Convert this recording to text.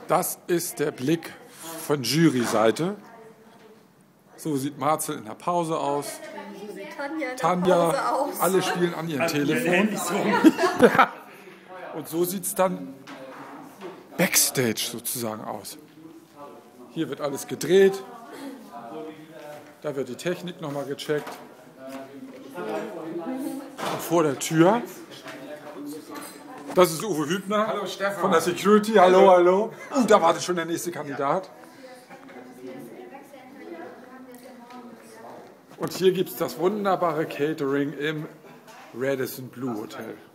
Das ist der Blick von Jury-Seite. So sieht Marcel in der Pause aus. So sieht Tanja in Tanja, der Pause aus. alle spielen an ihrem Telefon. Und so sieht es dann Backstage sozusagen aus. Hier wird alles gedreht. Da wird die Technik nochmal gecheckt. Und vor der Tür, das ist Uwe Hübner. Hallo Stefan. Von der Security. Hallo, hallo. Da wartet schon der nächste Kandidat. Und hier gibt es das wunderbare Catering im Radisson Blu Hotel.